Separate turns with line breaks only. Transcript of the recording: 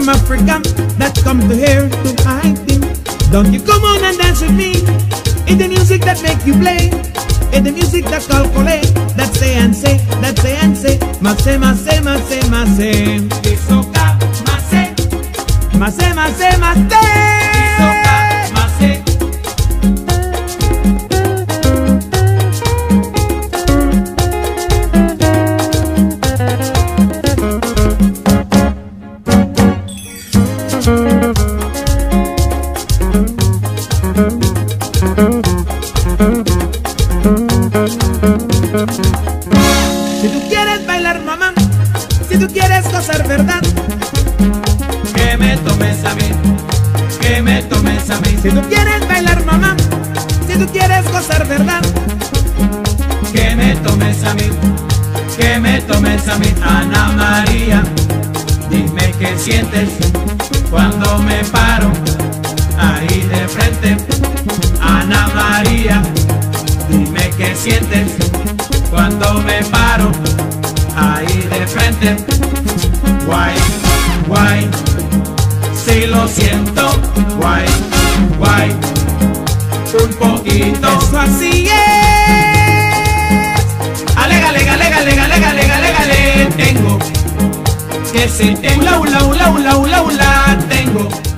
African that come to here to hide thing. Don't you come on and dance with me? It's the music that make you play. It's the music that calculate, that say and say, that say and say. Mase, mase, mase, mase.
Isoka, mase.
Mase, mase, mase.
Isoka, mase.
Si tú quieres bailar, mamá, si tú quieres gozar, verdad,
Que me tomes a mí, que me tomes a mí.
si tú quieres bailar, mamá, si tú quieres gozar, verdad,
Que me tomes a mí, que me tomes a mí. Ana María, dime qué sientes cuando me paro ahí de frente. Ana María, dime qué sientes cuando me paro ahí de frente. Guay, guay, si lo siento. Guay, guay, un poquito.
eso así es.
Alega, alega, alega, alega, alega, alega, alega, alega. Tengo que si tengo, ula, ula, ula, ula, ula, ula, tengo